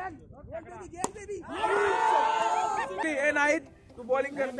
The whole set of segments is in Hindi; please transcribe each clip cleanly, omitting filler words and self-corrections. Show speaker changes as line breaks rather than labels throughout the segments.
नाइट तू बॉलिंग कर।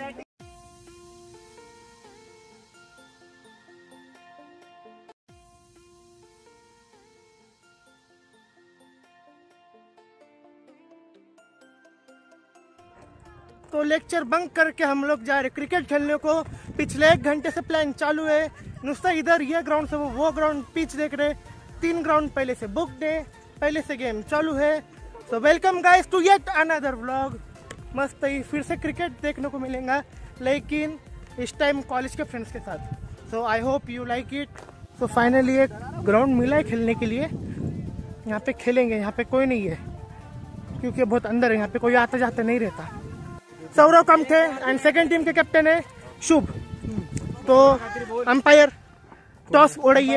तो लेक्चर बंक करके हम लोग जा रहे क्रिकेट खेलने को। पिछले 1 घंटे से प्लान चालू है, नुस्ता इधर ये ग्राउंड से वो ग्राउंड पिच देख रहे। 3 ग्राउंड पहले से बुक्ड है, पहले से गेम चालू है। तो welcome guys to yet another vlog. मस्त ही फिर से क्रिकेट देखने को मिलेगा, लेकिन इस टाइम कॉलेज के फ्रेंड्स के साथ। So I hope you like it. तो फाइनली एक ग्राउंड मिला है खेलने के लिए, यहाँ पे खेलेंगे। यहाँ पे कोई नहीं है क्योंकि बहुत अंदर है, यहाँ पे कोई आता जाता नहीं रहता। Sourav Kamthe and second team के कैप्टन है शुभ। तो अंपायर टॉस उड़ाइए।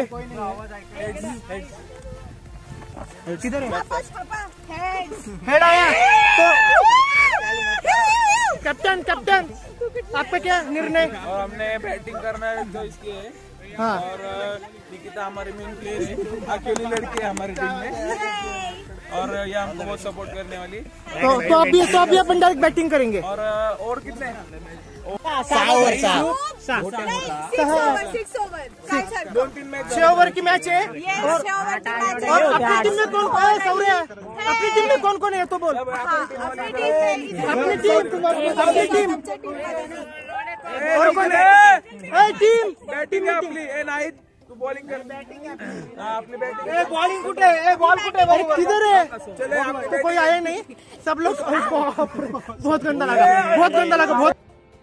किधर है? हेड आया। तो कैप्टन आपका क्या निर्णय?
और हमने बैटिंग करना है तो इसके
हाँ।
और निकिता हमारी मेन प्लेयर है, अकेली लड़की है हमारी टीम में, और ये हमको बहुत सपोर्ट करने वाली।
तो अभी अपन डायरेक्ट बैटिंग करेंगे।
और कितने
6 ओवर की मैच है। और अपनी टीम में कौन कौन है? सौर्य, अपनी टीम में कौन कौन है तो बोल। अपनी टीम और कौन है? टीम
बैटिंग है अपनी। ए नाइट तू बॉलिंग कर। अपनी बैटिंग।
बॉलिंग कुटे बॉल कुटे किधर है? चले तो कोई आया नहीं, सब लोग। बहुत गंदा लगा बहुत।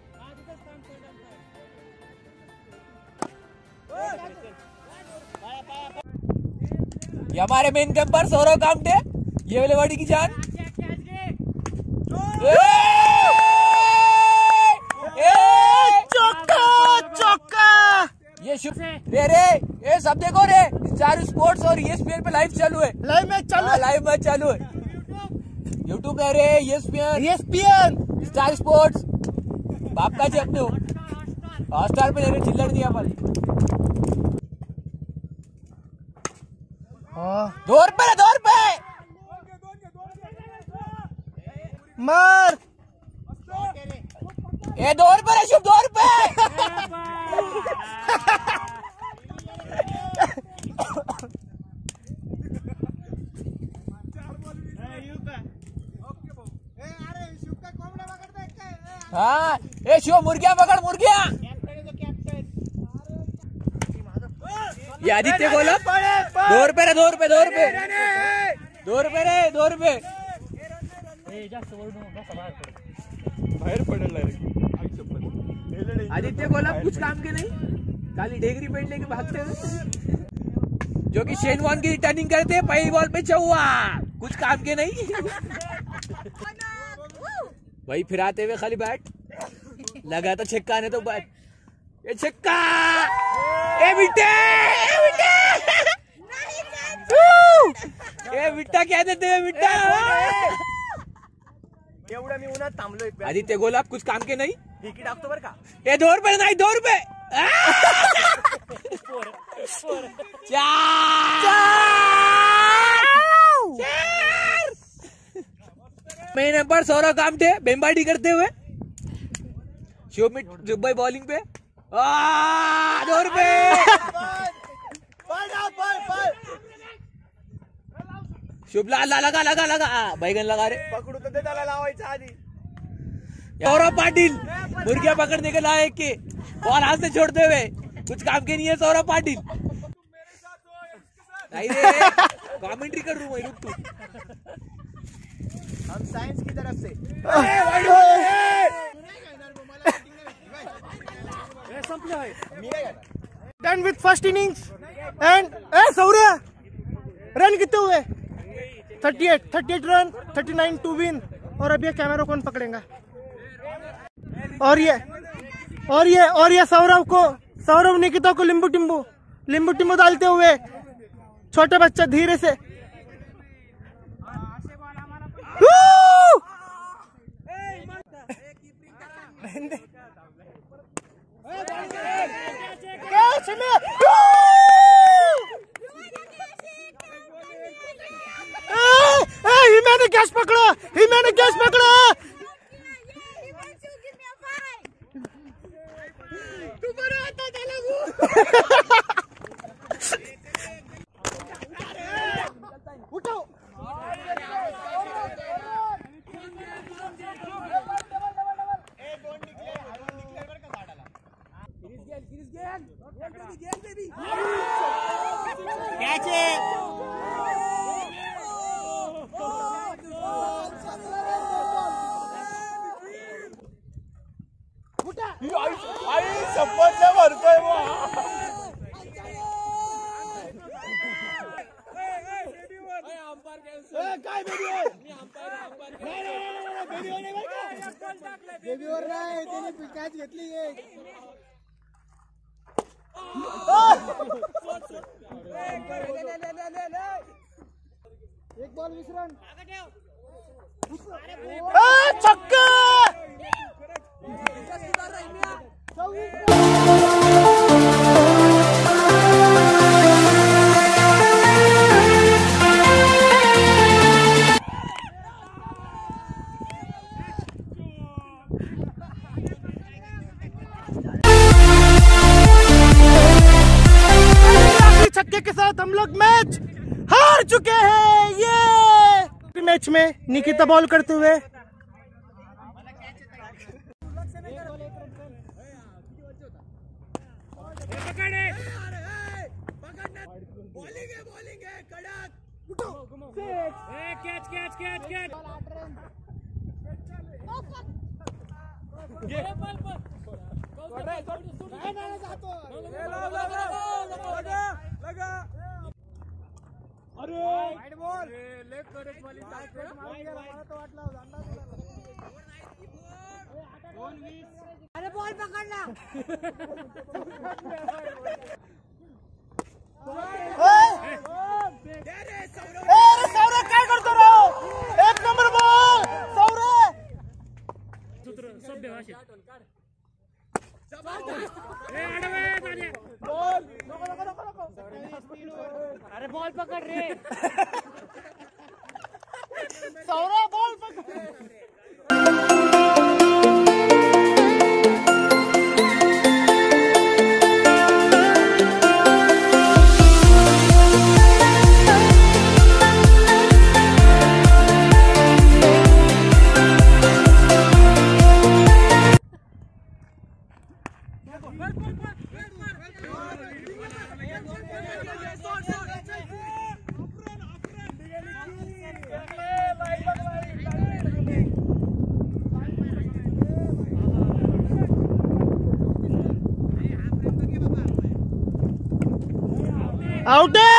ये हमारे मेन कैंपर सौरव कामठे, ये वाले बड़ी की जान।
चौका
ये शुभ रे ये सब देखो रे, स्टार स्पोर्ट्स और ESPN पे लाइव चालू है।
लाइव मैच चालू है।
यूट्यूब है रे,
ESPN
स्टार स्पोर्ट्स। बाप का जी अपने हो हॉटस्टार पे चिल्लर दिया वाली। 2 रुपए
मार।
ये 2 रुपए रे शुभ, 2 रुपए। हाँ ये शुभ मुर्गिया पकड़ मुर्गिया। ये आदित्य गोला 2 रुपए रे, 2 रुपए रे, 2 रुपए। आदित्य गोला कुछ काम के नहीं, खाली डेगरी पेंट लेके भागते हुए, जो कि शेन वॉर्न की रिटर्निंग करते हैं। पहली बॉल पे चौवा, कुछ काम के नहीं। भाई फिराते हुए खाली बैट लगा तो छक्का, नहीं तो बैट। ये छक्का, ए बिट्टे, ए बिट्टा क्या देते हैं बिट्टा।
मी उन्हात थांबलोय।
आदित्य गोलाब कुछ काम के नहीं।
तिकीट ऑक्टोबर का
ये 2 रुपए नहीं, 2 रुपए। मेन पर सौरव कामठे बेम्बाडी करते हुए, शुभ भाई बॉलिंग पे 2 रुपए। शुभ लगा बैगन लगा रे।
पकडू तर त्याला लावायचं आधी।
सौरव पाटिल मुर्गिया पकड़ने के लायक के बॉल हाथ से छोड़ते हुए, कुछ काम के नहीं है सौरव पाटिल। नहीं रे कमेंट्री कर रहा हूँ, रुक तू।
हम साइंस की तरफ से। Done with first innings and Shaurya run कितने हुए? 38 रन, 39 टू विन। और अब ये कैमरा कौन पकड़ेगा? और ये सौरव निकिता को लिंबू टिम्बू डालते हुए, छोटे बच्चा धीरे से। मैंने कैच पकड़ा, ही मैंने कैच पकड़ा। तुम्हारा आता चला वो। उठाओ। कैच है।
भरतोय
काय बेबीवर नाही, त्याने कॅच घेतली एक बॉल विसरण। छक्का। छक्के के साथ हम लोग मैच हार चुके हैं। ये मैच में निकिता बॉल करते हुए
अरे बॉल पकड़ना।
सौरभ काय करतो राव, एक नंबर बॉल सौरभ।
अरे बॉल पकड़ रे।
सौरभ बॉल पकड़। आउट है।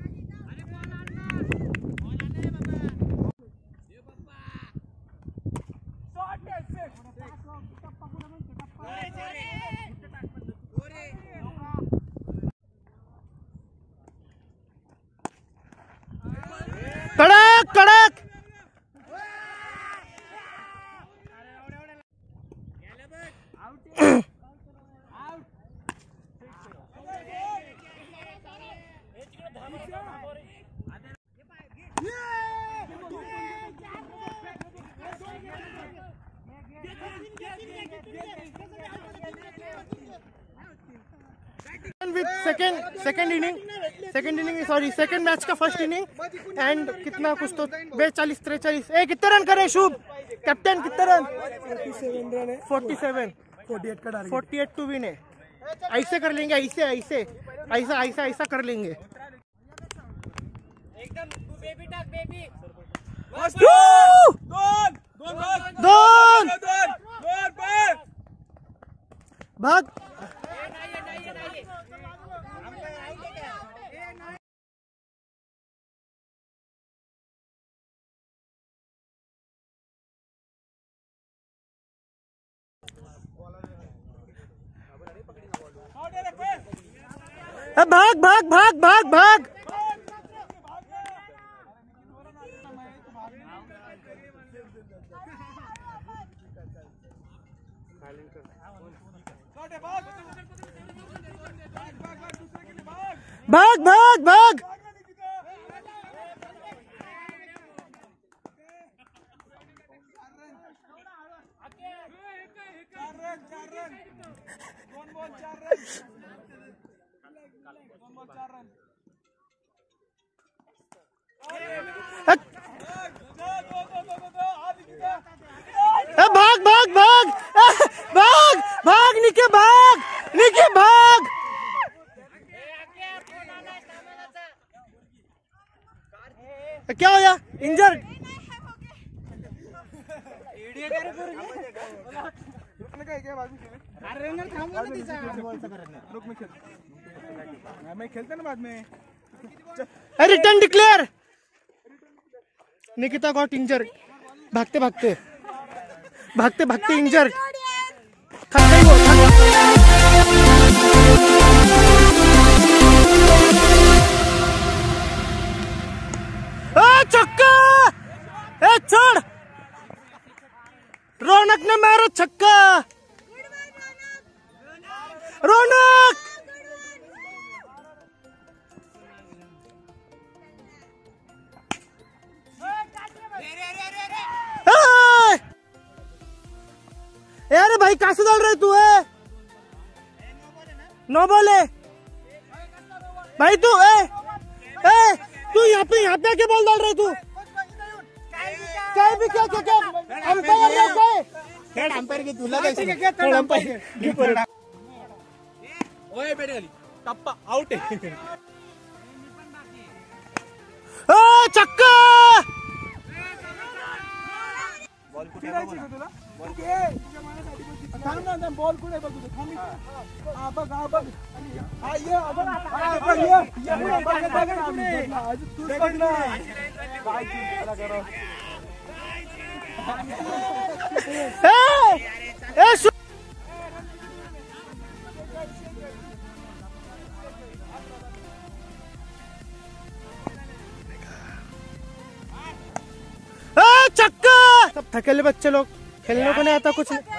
कड़क कड़क। With second मैच का फर्स्ट इनिंग एंड कितना कुछ तो 42-43। कितने रन करे शुभ कैप्टन, कितने रन? 47 48 टू विन है। ऐसे कर लेंगे, ऐसे ऐसे ऐसा ऐसा ऐसा कर लेंगे।
एकदम बेबी टक बेबी।
दोन भाग। भाग भाग भाग भाग भाग। भाग भाग भाग। भाग भाग भाग भाग भाग निके भाग। क्या हो गया? इंजर्ड?
मैं खेलते ना बाद में।
Return declare. Nikita got injured. भागते भागते इंजर्ड। थक गई वो, छक्का! छोड़। रौनक ने मारा छक्का। रौनक अरे भाई कहाँ से डाल रहे तू? है नो बोले भाई तू तू यहाँ पे आके बॉल डाल रहे तू? क्या भी क्या अंपायर के दूल्हा
ओए बैठ गली टप्पा आउट है।
छक्का!
बॉल कुठे बघ
छक्का! सब थकेले बच्चे लोग, खेलने को नहीं आता कुछ नहीं।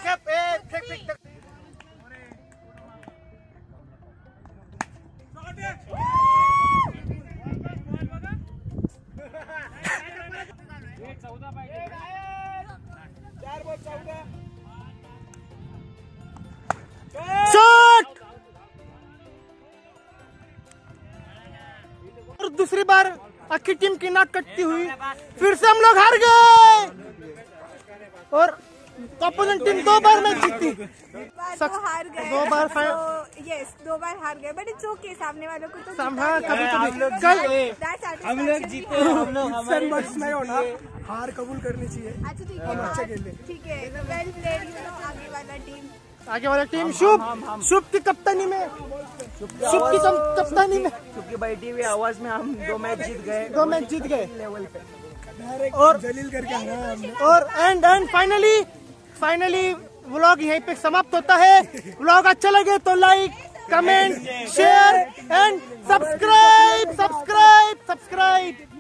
शॉट! और दूसरी बार आखिर टीम की नाक कटती हुई फिर से हम लोग हार गए और अपोनेंट टीम 2 बार मैच जीती।
हार गए
2 बार
यस 2 बार हार गए बट इट्स ओके। सामने वालों को तो
कभी
हम लोग जीते।
नहीं होना, हार कबूल करनी चाहिए।
अच्छा ठीक है वेल प्लेड। आगे वाला टीम शुभ की कप्तानी में
शुभ की बैठी हुई आवाज में हम 2 मैच जीत गए
लेवल पे और जलील करके और एंड फाइनली व्लॉग यहीं पे समाप्त होता है। व्लॉग अच्छा लगे तो like, comment, share and subscribe.